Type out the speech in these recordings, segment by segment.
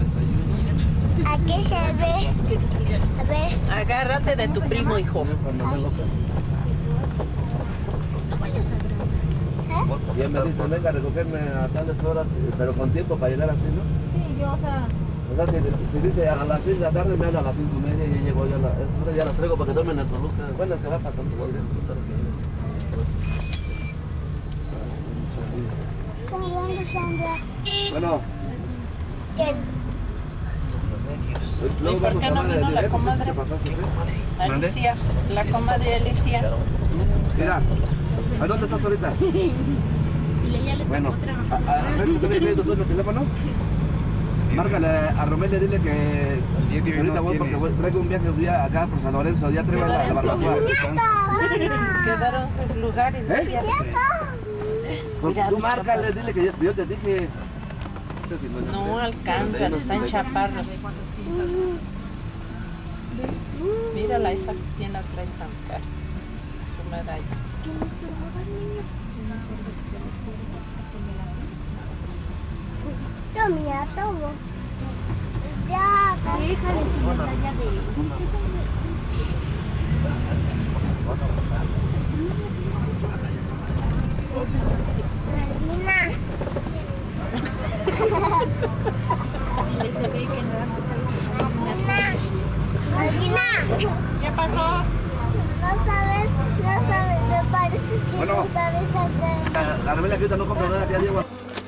Aquí se ve. A ver. Agárrate de tu primo, hijo. Ya me dicen, venga a recogerme a tales horas, pero con tiempo para llegar así, ¿no? Sí, yo, o sea, si dice a las 6 de la tarde, me habla a las 5:30 y ya llego yo ya las traigo para que tomen el Toluca. Bueno, el que va para tanto igual. Bueno. ¿Y por qué no vino la comadre? Alicia, la comadre Alicia. Mira, ¿a dónde estás ahorita? Bueno, ¿te me tú el teléfono? Márcale a Romelia, dile que ahorita voy porque traigo un viaje acá por San Lorenzo, ya traigo la barbacoa. Quedaron sus lugares de ella. Tú márcale, dile que yo te dije. No alcanzan, están chaparros. Mírala, esa tiene la trae Sancar, su medalla. Yo mira todo. Ya, déjale su medalla de... Martina. ¿Qué pasó? No sabes, me parece que bueno, no sabes hacer. La Romelia que ahorita no compro nada, que ya llevo.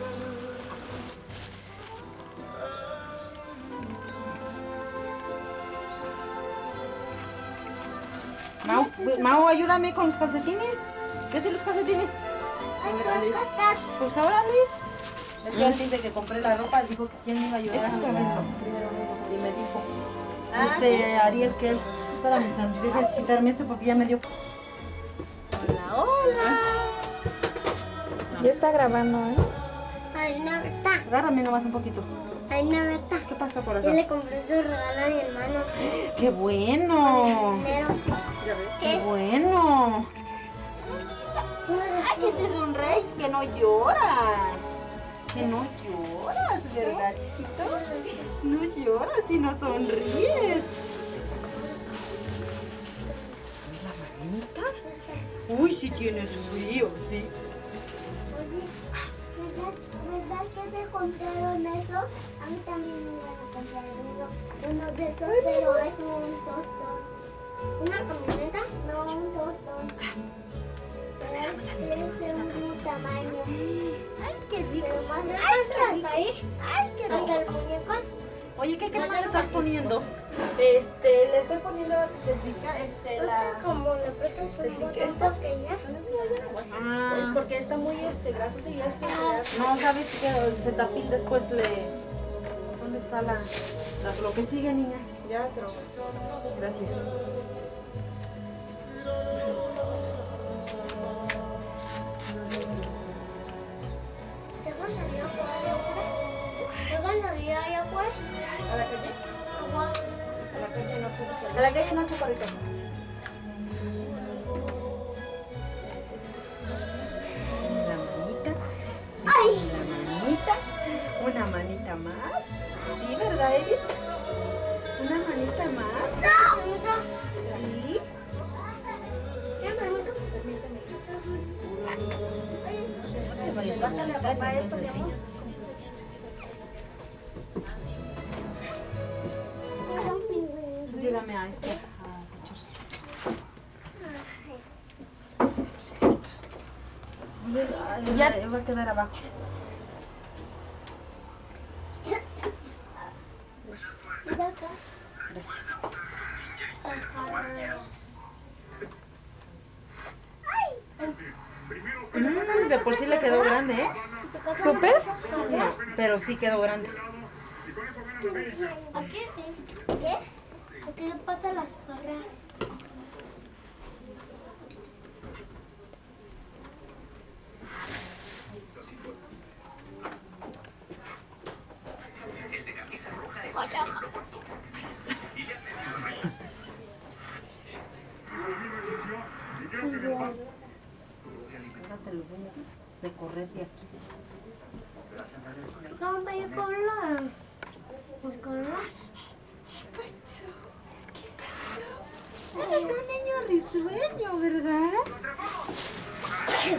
Mau, ayúdame con los calcetines. ¿Qué son los calcetines? Pues ahora, es que antes de que compré la ropa, dijo que quién me iba a ayudar a comprarlo. Y me dijo, Ariel, que él, espérame, Sandra, dejas quitarme porque ya me dio. Hola, hola. Ya está grabando, ¿eh? Ay, no, verdad. Agárrame nomás un poquito. Ay, no, verdad. ¿Qué pasó, Yo corazón? le compré su regalo a mi hermano. ¡Qué bueno! Dinero. ¡Qué bueno! ¡Ay, este es un rey que no llora! Que no lloras, ¿verdad, chiquito? No lloras y no sonríes. ¿La manita? Uy, sí tienes frío, sí. ¿Verdad que te compraron eso? A mí también me iban a comprar uno de esos, pero es un tostón. ¿Una camioneta? No, un tostón. Pero es de un mismo tamaño. ¡Ay, qué rico! Pero más grande hasta ahí. ¡Ay, qué Hasta el rico! muñeco. Oye, ¿qué crema le estás poniendo? Le estoy poniendo Es que como le prestas un botón que ya. Ah, porque está muy grasosa y ya es que no, sabes que se tapil después le... ¿Dónde está lo que sigue, niña? ya, pero Gracias. ¿Tengo salido afuera? ¿Tengo salido allá afuera? a la calle, Agua. a la calle no, chaparrita. La manita. ¡Ay! La manita. Una manita más. Sí, ¿verdad, Eris? Una manita más. Sí. Bájale a papá esto, mi amor. Dígame a este. Ya va a quedar abajo. Gracias. De por sí le quedó grande, ¿eh? ¿Súper? No, pero sí quedó grande. Aquí sí. ¿Qué? Aquí le pasa las barras. Ahora te lo voy a correr de aquí. Vamos a ir por la... Pues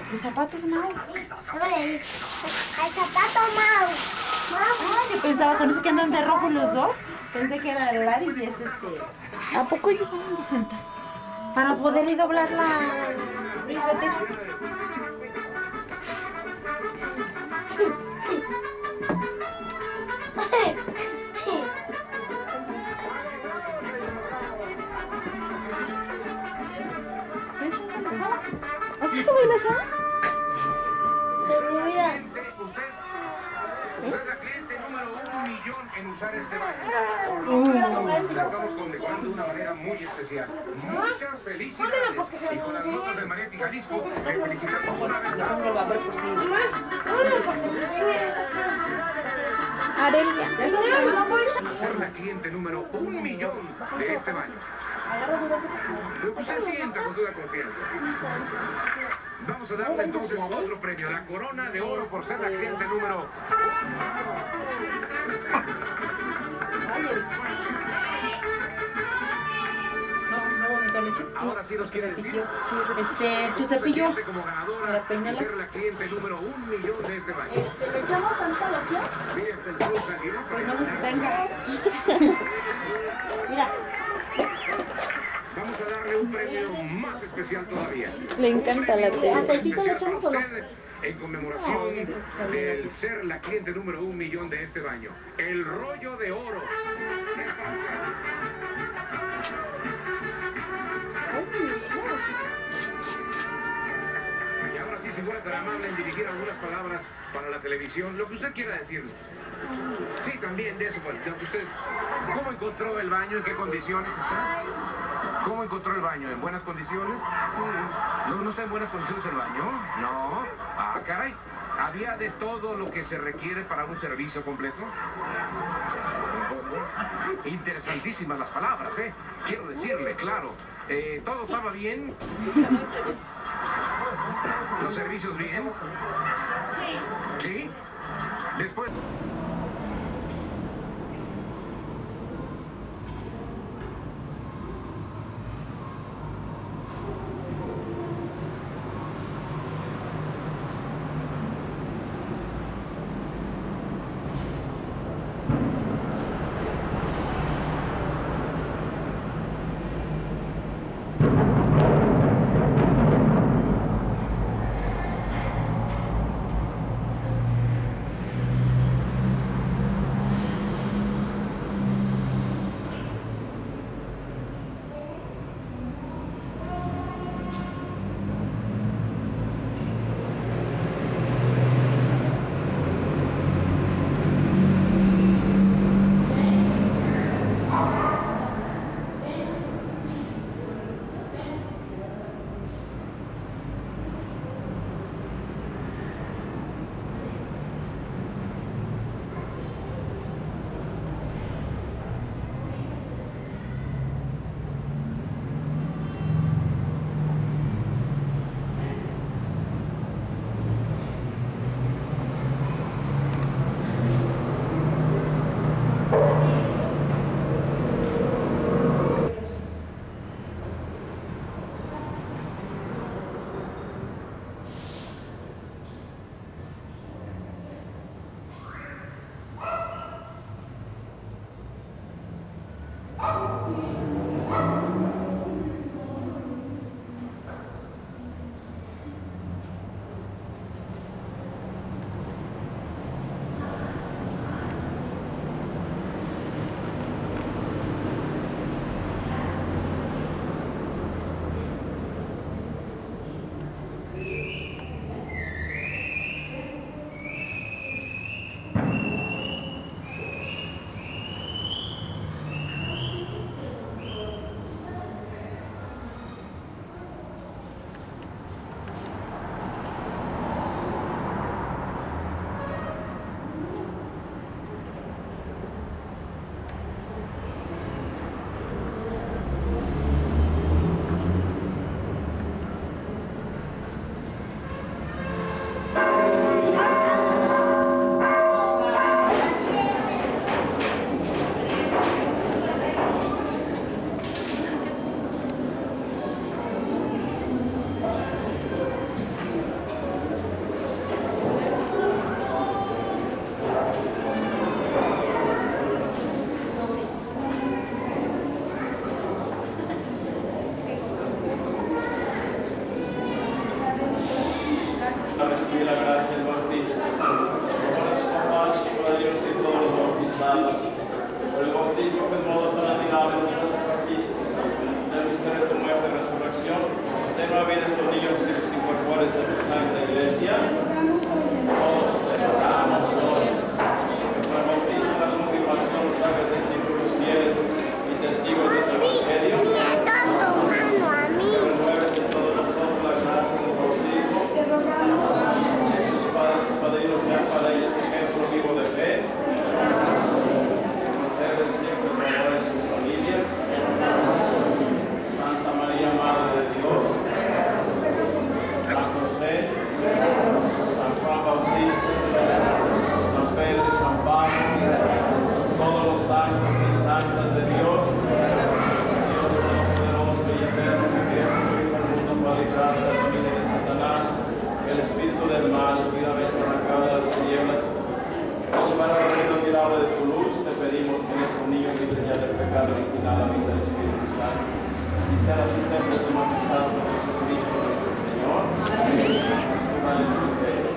Los zapatos, Mau. Órale. El zapato, Mau. Ay, yo pensaba con eso que andan de rojo los dos. Pensé que era el Lari y es ¿A poco llegaron de Santa? Para poder ir doblar el suéter. ¿Así se baila esa? De mi vida. Usted es la cliente número 1 millón en usar este baño. La estamos condecorando de una manera muy especial. Muchas felicidades. Y con las notas del Mariachi Jalisco, le felicitamos una vez más. Pongo el vapor por ti. Ser la cliente número 1 millón de este baño. Usted sienta con toda confianza. Vamos a darle entonces otro premio, la corona de oro por ser la cliente número... No vomito leche. Ahora sí nos quiere decir. Tu cepillo. Como ganadora Para peinarla. y ser la cliente número 1 millón de este baño. ¿Le echamos tanta loción? Sí, hasta el sol salió. Pues no sé si tenga. Mira. Vamos a darle un premio más especial todavía. Le encanta la tele. ¿Aceitito le echamos o no? En conmemoración del ser la cliente número 1 millón de este baño. El rollo de oro. Y ahora sí, si fuera tan amable en dirigir algunas palabras para la televisión, lo que usted quiera decirnos. Sí, también de eso, pues, lo que usted... ¿Cómo encontró el baño? ¿En qué condiciones está? ¿Cómo encontró el baño? ¿En buenas condiciones? ¿No está en buenas condiciones el baño? No. Ah, caray. ¿Había de todo lo que se requiere para un servicio completo? Interesantísimas las palabras, ¿eh? Quiero decirle, claro. ¿Todo estaba bien? ¿Los servicios bien? Sí. ¿Sí? Después... bautizados. Por el bautismo que en modo tan admirable nos hace partícipes del misterio de tu muerte y resurrección, de nueva vida estos niños si los incorpores a tu santa iglesia. Todos te rogamos hoy. Que por el bautismo de la confirmación nos hagas discípulos fieles y testigos de tu evangelio. Que renueves en todos nosotros la gracia del bautismo. Que sus padres y padrinos sean para ellos ejemplo vivo de fe. Que conserven siempre tu amor en sus familias. Santa María, Madre de Dios. San José. San Juan Bautista. San Pedro y San Pablo. Todos los santos y santas de Dios. Dios Todopoderoso y eterno, que siempre purifica el mundo para librar de la dominio de Satanás, el espíritu del mal, y una vez arrancado de las tinieblas. Dios, para el reino admirable de tu luz, te pedimos que nuestros niños libren ya del pecado original a la vida del Espíritu Santo, y sea así templo de tu majestad por Jesucristo nuestro Señor. Escúchales el pecho.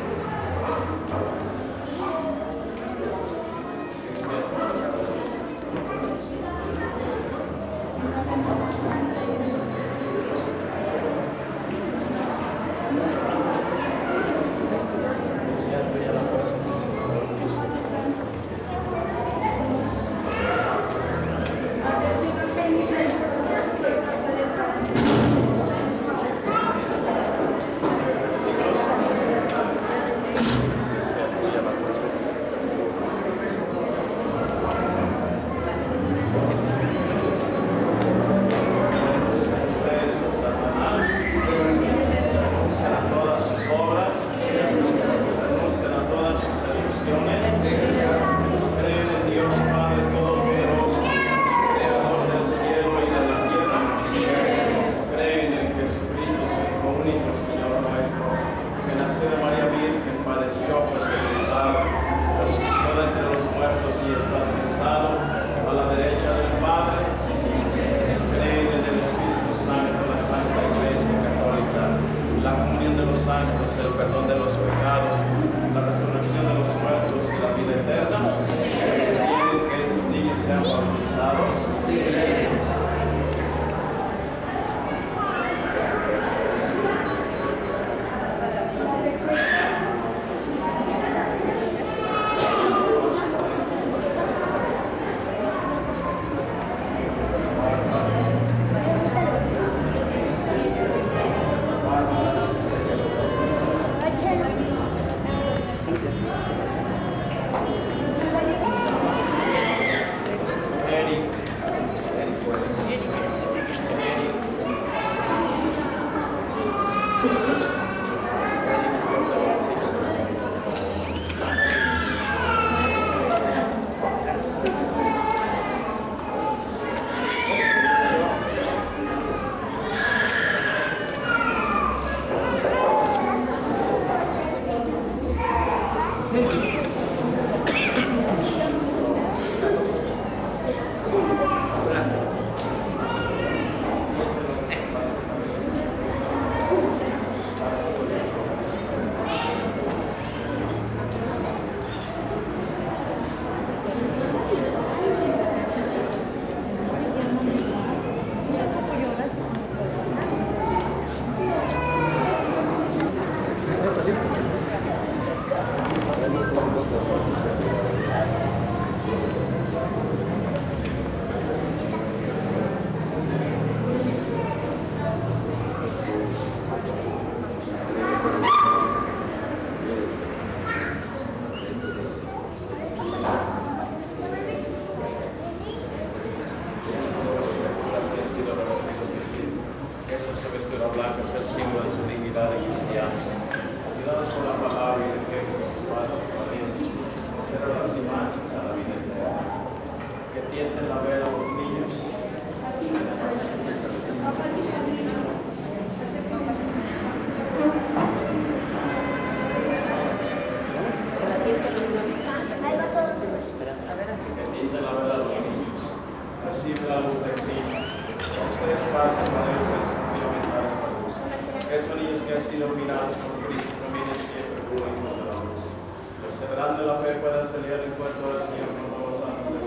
Perseverando en la fe pueda salir al encuentro del Señor con todos los santos.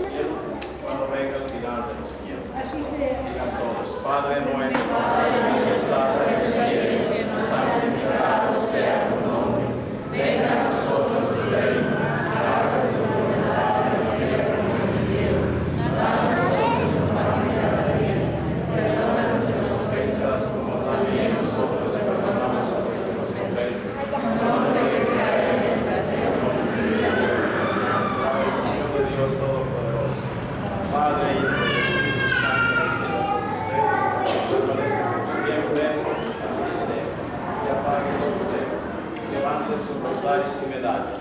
Padre nuestro, que estás en el cielo, santificado sea tu nombre. Venga a nosotros tu reino, hágase tu voluntad en la tierra como en el cielo. Danos hoy nuestro pan de cada día. Perdona nuestras ofensas como también nosotros perdonamos a nuestros ofensores. No nos dejes caer en tentación, líbranos del mal. La bendición de Dios Todopoderoso, Padre, Hijo y Espíritu Santo, descienda sobre ustedes, permanezca por siempre, así sea. Y apaguen sus velas, levanten sus rosarios y medallas.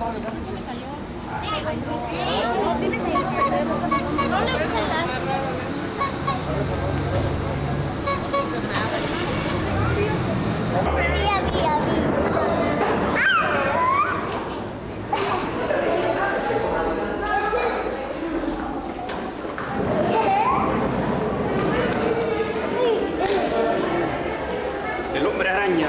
No le gusta. El hombre araña.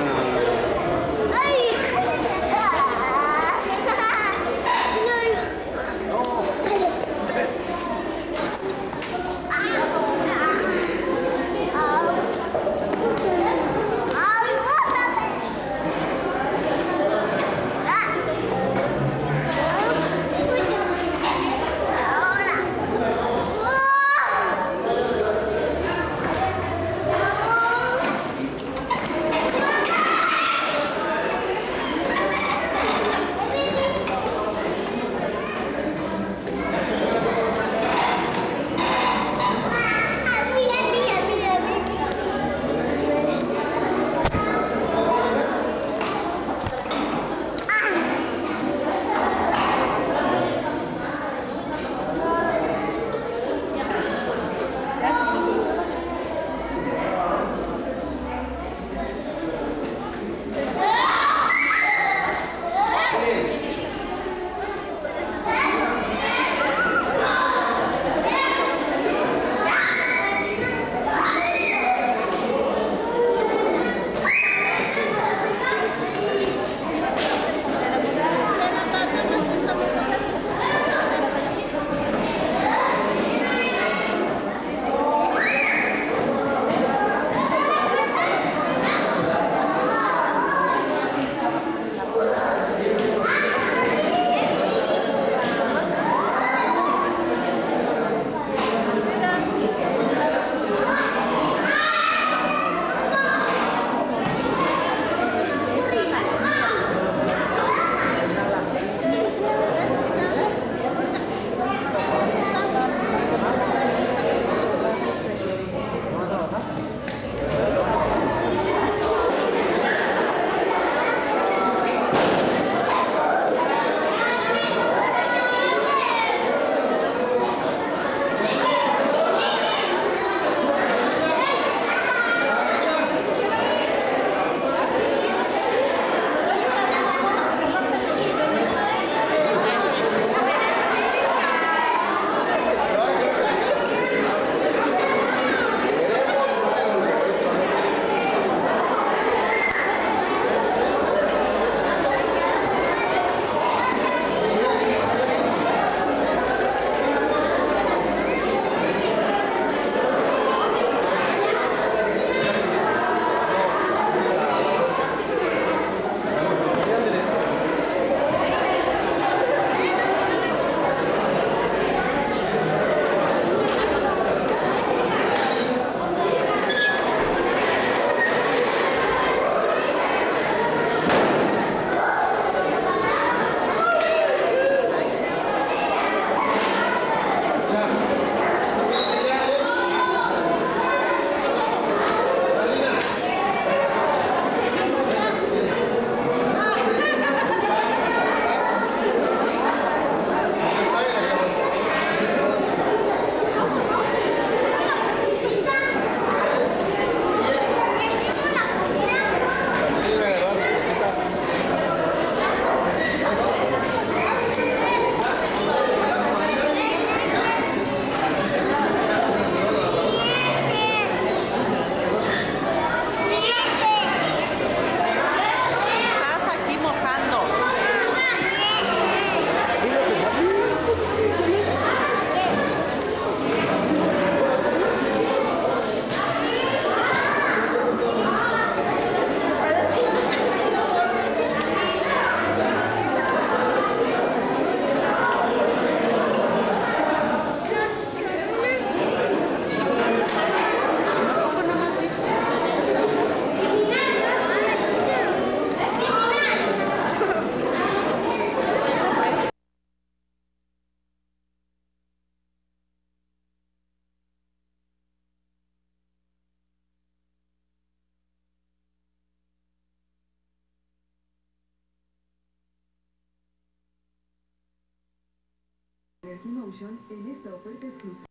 Energy Motion en esta oferta exclusiva.